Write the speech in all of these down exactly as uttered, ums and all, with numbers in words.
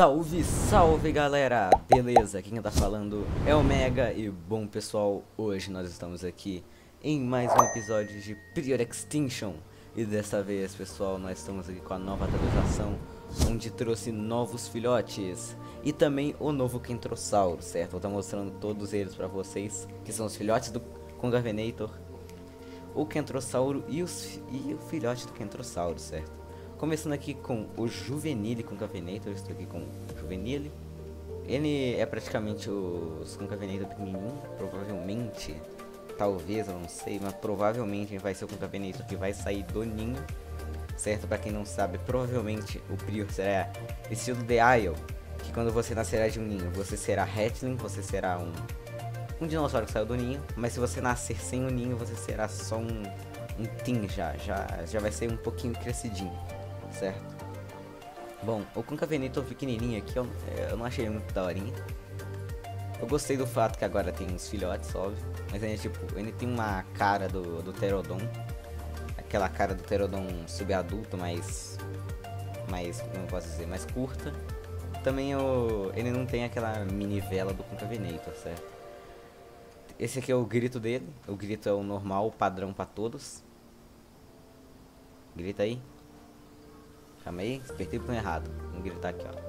Salve, salve galera! Beleza, quem tá falando é o Mega e bom pessoal, hoje nós estamos aqui em mais um episódio de Prior Extinction. E dessa vez, pessoal, nós estamos aqui com a nova atualização, onde trouxe novos filhotes e também o novo Kentrossauro, certo? Vou estar mostrando todos eles pra vocês, que são os filhotes do Concavenator, o Kentrossauro e, os, e o filhote do Kentrossauro, certo? Começando aqui com o Juvenile Concavenator, eu estou aqui com o Juvenile. Ele é praticamente os Concavenator pequenininho, provavelmente, talvez, eu não sei, mas provavelmente vai ser o Concavenator que vai sair do ninho, certo? Pra quem não sabe, provavelmente o Prior será estilo The Isle, que quando você nascerá de um ninho, você será hatchling, você será um, um dinossauro que saiu do ninho, mas se você nascer sem o ninho, você será só um, um teen já, já, já vai ser um pouquinho crescidinho. Certo? Bom, o Concavenator pequenininho aqui, eu, eu não achei muito daorinha. Eu gostei do fato que agora tem os filhotes, óbvio. Mas ele, tipo, ele tem uma cara do, do Pterodon. Aquela cara do Pterodon subadulto, mais... mais, como eu posso dizer, mais curta. Também o, ele não tem aquela minivela do Concavenator, certo? Esse aqui é o grito dele. O grito é o normal, o padrão pra todos. Grita aí. Calma aí, apertei o botão errado. Vamos gritar aqui, ó.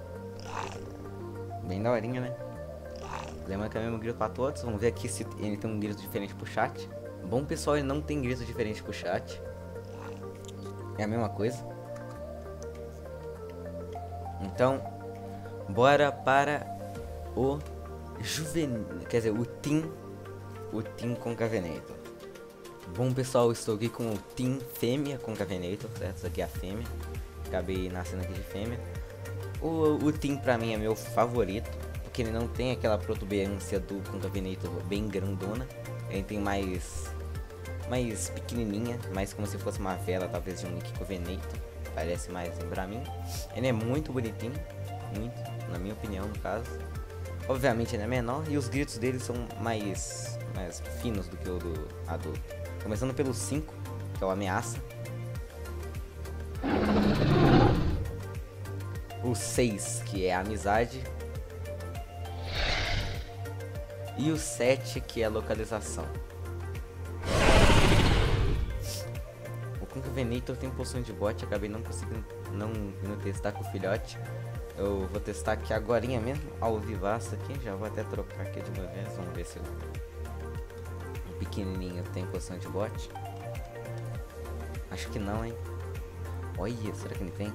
Bem daorinha, né? Lembrando que é o mesmo grito pra todos. Vamos ver aqui se ele tem um grito diferente pro chat. Bom, pessoal, ele não tem grito diferente pro chat. É a mesma coisa. Então, bora para o Juvenil... Quer dizer, o Teen... O Teen Concavenator. Bom, pessoal, estou aqui com o Teen Fêmea Concavenator, certo? Essa aqui é a fêmea. Acabei nascendo aqui de fêmea. O, o Teen pra mim é meu favorito, porque ele não tem aquela protuberância do Concavenator bem grandona. Ele tem mais mais pequenininha, mais como se fosse uma vela, talvez de um Concavenator. Parece mais pra mim. Ele é muito bonitinho, muito, na minha opinião, no caso. Obviamente ele é menor e os gritos dele são mais, mais finos do que o do adulto. Começando pelo cinco, que é o Ameaça. O seis, que é a Amizade. E o sete, que é a Localização. O Concavenator tem poção de bot, acabei não conseguindo não indo testar com o filhote. Eu vou testar aqui agorinha mesmo, ao vivaço aqui. Já vou até trocar aqui de uma vez, vamos ver se o pequenininho tem poção de bot. Acho que não, hein. Olha, será que ele tem?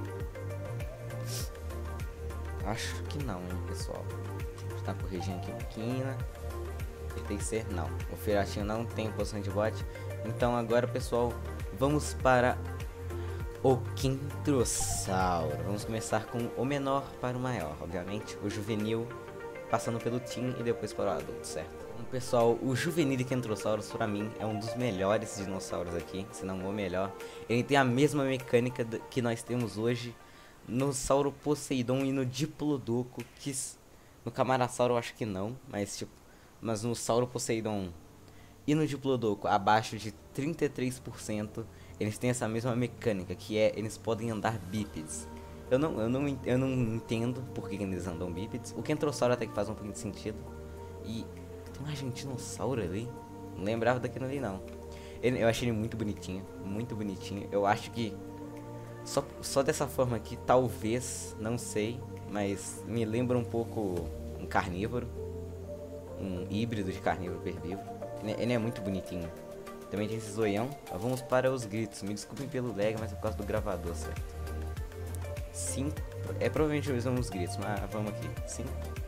Acho que não, hein, pessoal. Deixa eu corrigindo aqui um pouquinho. Ele tem que ser não. O filhotinho não tem poção de bot. Então agora, pessoal, vamos para o Kentrossauro. Vamos começar com o menor para o maior, obviamente. O juvenil passando pelo teen e depois para o adulto, certo? Então, pessoal, o Juvenile Kentrossauros pra mim é um dos melhores dinossauros aqui, se não o melhor. Ele tem a mesma mecânica que nós temos hoje no Sauro Poseidon e no Diplodocus, que no Camarasauro eu acho que não, mas tipo, mas no Sauro Poseidon e no Diplodocus abaixo de trinta e três por cento, eles têm essa mesma mecânica, que é eles podem andar bípedes. Eu não, eu não, eu não entendo por que eles andam bípedes. O Kentrossauro até que faz um pouquinho de sentido. E tem um argentinossauro ali. Não lembrava daquilo ali não. Ele, eu achei ele muito bonitinho. Muito bonitinho. Eu acho que Só, só dessa forma aqui, talvez, não sei. Mas me lembra um pouco um carnívoro. Um híbrido de carnívoro herbívoro. Ele, ele é muito bonitinho. Também tem esse zoião. Vamos para os gritos. Me desculpem pelo lag, mas é por causa do gravador, certo? cinco. É provavelmente eles vão os gritos, mas vamos aqui. cinco.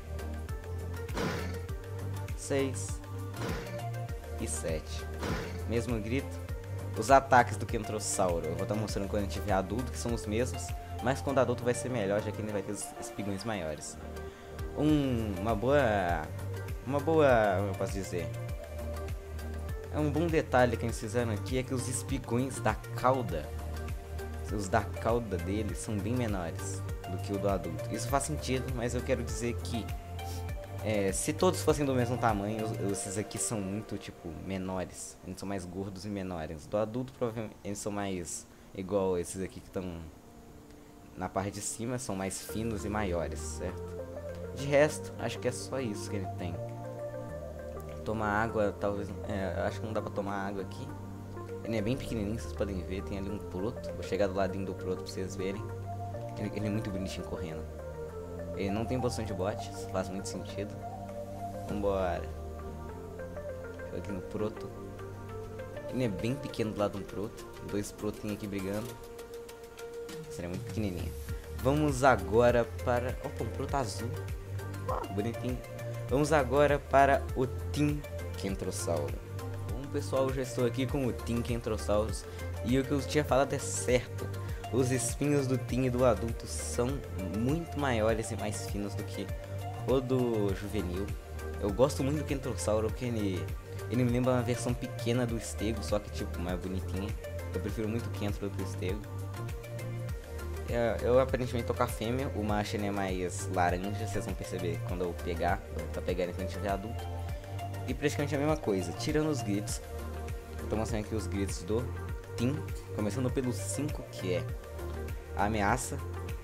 seis. E sete. Mesmo grito. Os ataques do Kentrossauro. Eu vou estar mostrando quando a gente tiver adulto, que são os mesmos. Mas quando adulto vai ser melhor, já que ele vai ter os espigões maiores. Um, uma boa... Uma boa... Como eu posso dizer? É um bom detalhe que eles fizeram aqui é que os espigões da cauda, os da cauda deles são bem menores do que o do adulto. Isso faz sentido, mas eu quero dizer que é, se todos fossem do mesmo tamanho, esses aqui são muito, tipo, menores. Eles são mais gordos e menores. Do adulto, provavelmente, eles são mais igual esses aqui que estão na parte de cima são mais finos e maiores, certo? De resto, acho que é só isso que ele tem. Tomar água, talvez... É, acho que não dá pra tomar água aqui. Ele é bem pequenininho, vocês podem ver. Tem ali um proto. Vou chegar do ladinho do proto pra vocês verem. Ele, ele é muito bonitinho correndo. Ele não tem posição de bote, isso faz muito sentido. Vambora. Deixa eu aqui no proto. Ele é bem pequeno do lado do proto. Dois protinhos aqui brigando. Seria muito pequenininho. Vamos agora para... Opa, um proto azul. Ah, bonitinho. Vamos agora para o Team Kentrosauro. Bom pessoal, já estou aqui com o Team Kentrosaurus. E o que eu tinha falado é certo. Os espinhos do Team e do adulto são muito maiores e mais finos do que o do juvenil. Eu gosto muito do Kentrosauro porque ele, ele me lembra uma versão pequena do Stego, só que tipo mais bonitinha. Eu prefiro muito o Kentro do que o Stego. Eu, eu aparentemente tô com a fêmea, o macho ele é mais laranja, vocês vão perceber quando eu pegar, eu tá pegando quando tiver adulto. E praticamente a mesma coisa, tirando os gritos. Eu tô mostrando aqui os gritos do Team, começando pelo cinco, que é a ameaça.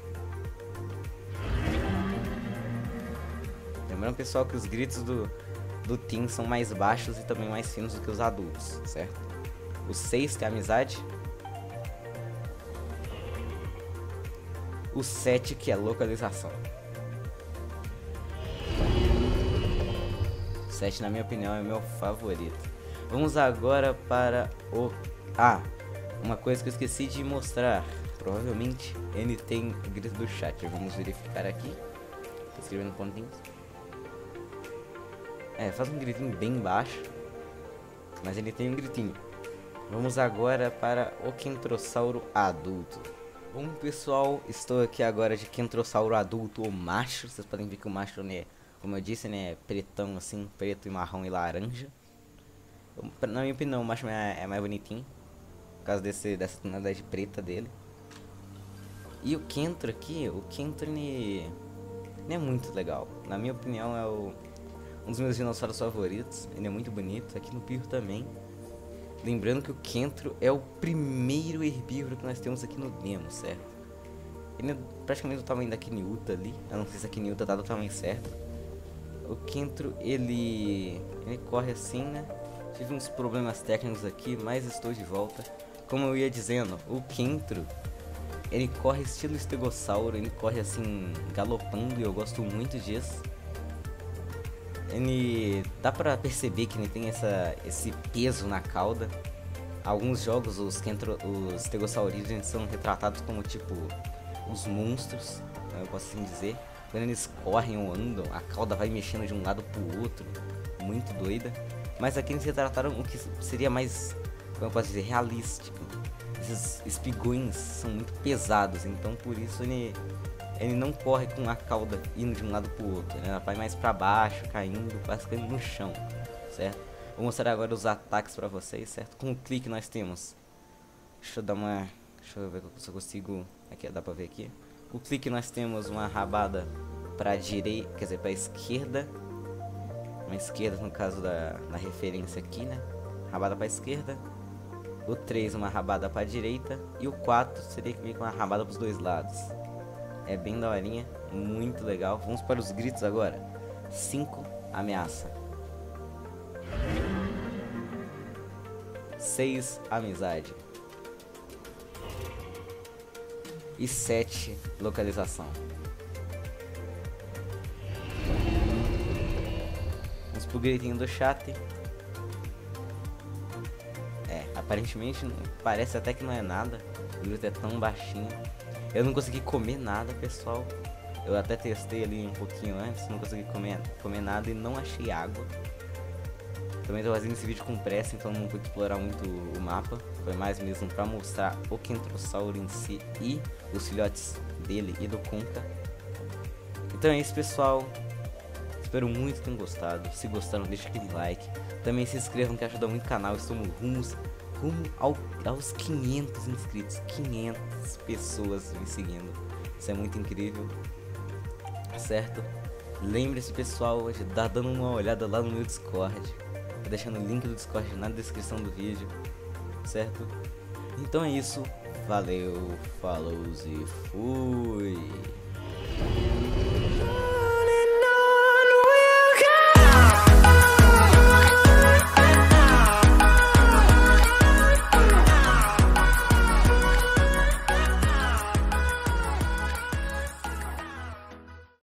Lembrando pessoal que os gritos do, do Team são mais baixos e também mais finos do que os adultos, certo? O seis, que é a amizade. O sete, que é localização. O sete, na minha opinião, é meu favorito. Vamos agora para o... Ah, uma coisa que eu esqueci de mostrar. Provavelmente ele tem o grito do chat. Vamos verificar aqui. Tô escrevendo pontinhos. É, faz um gritinho bem baixo, mas ele tem um gritinho. Vamos agora para o Kentrosauro adulto. Bom pessoal, estou aqui agora de Kentrosauro adulto ou macho. Vocês podem ver que o macho, né, como eu disse, né, é pretão assim, preto e marrom e laranja. Na minha opinião, o macho é, é mais bonitinho, por causa desse, dessa tonalidade preta dele. E o Kentro aqui, o Kentro ele, ele é muito legal. Na minha opinião é o, um dos meus dinossauros favoritos. Ele é muito bonito, aqui no Pirro também. Lembrando que o Kentro é o primeiro herbívoro que nós temos aqui no Nemo, certo? Ele é praticamente do tamanho da Kiniuta ali. Eu não sei se a Kiniuta tá do tamanho certo. O Kentro, ele... ele corre assim, né? Tive uns problemas técnicos aqui, mas estou de volta. Como eu ia dizendo, o Kentro, ele corre estilo estegossauro. Ele corre assim, galopando, e eu gosto muito disso. Ele dá pra perceber que ele tem essa, esse peso na cauda. Alguns jogos, os, Kentro, os Stegosauridae são retratados como tipo os monstros, eu posso assim dizer. Quando eles correm ou andam, a cauda vai mexendo de um lado pro outro, muito doida. Mas aqui eles retrataram o que seria mais, como eu posso dizer, realístico. Esses espigões são muito pesados, então por isso ele... ele não corre com a cauda indo de um lado pro outro, né? Ela vai mais pra baixo, caindo, quase caindo no chão, certo? Vou mostrar agora os ataques pra vocês, certo? Com o clique nós temos... Deixa eu dar uma... Deixa eu ver se eu consigo... Aqui, dá pra ver aqui. Com o clique nós temos uma rabada pra direita, quer dizer, pra esquerda. Uma esquerda no caso da, da referência aqui, né? Rabada pra esquerda. O três, uma rabada pra direita. E o quatro seria que vem com uma rabada pros dois lados. É bem daorinha, muito legal. Vamos para os gritos agora. cinco, ameaça. seis, amizade. E sete, localização. Vamos pro gritinho do chat. É, aparentemente parece até que não é nada. O grito é tão baixinho. Eu não consegui comer nada, pessoal. Eu até testei ali um pouquinho antes, não consegui comer, comer nada e não achei água. Também tô fazendo esse vídeo com pressa, então não pude explorar muito o mapa. Foi mais mesmo pra mostrar o Kentrosauro em si e os filhotes dele e do Conta. Então é isso, pessoal. Espero muito que tenham gostado. Se gostaram, deixa aquele like. Também se inscrevam que ajuda muito o canal. Estamos rumos rumo ao, aos quinhentos inscritos. quinhentas pessoas me seguindo. Isso é muito incrível. Certo? Lembre-se, pessoal, de dar dando uma olhada lá no meu Discord. Tô deixando o link do Discord na descrição do vídeo. Certo? Então é isso. Valeu, falou e fui!